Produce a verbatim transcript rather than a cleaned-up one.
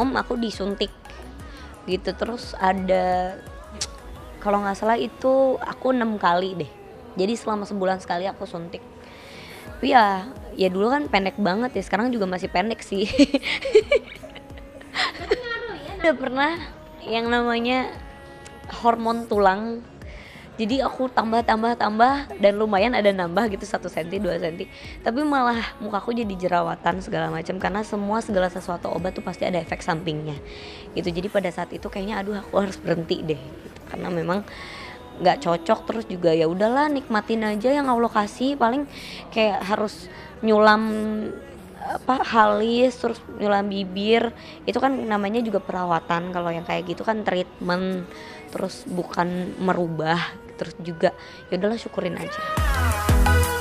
minum, aku disuntik gitu. Terus ada kalau nggak salah itu aku enam kali deh. Jadi selama sebulan sekali aku suntik. Tapi ya, ya dulu kan pendek banget ya, sekarang juga masih pendek sih. Udah pernah yang namanya hormon tulang. Jadi aku tambah tambah tambah dan lumayan ada nambah gitu satu senti dua senti. Tapi malah mukaku jadi jerawatan segala macam karena semua segala sesuatu obat tuh pasti ada efek sampingnya. Gitu. Jadi pada saat itu kayaknya aduh aku harus berhenti deh gitu. Karena memang nggak cocok. Terus juga ya udahlah nikmatin aja yang Allah kasih, paling kayak harus nyulam apa halis terus nyulam bibir itu kan namanya juga perawatan. Kalau yang kayak gitu kan treatment, terus bukan merubah. Terus juga ya udahlah syukurin aja.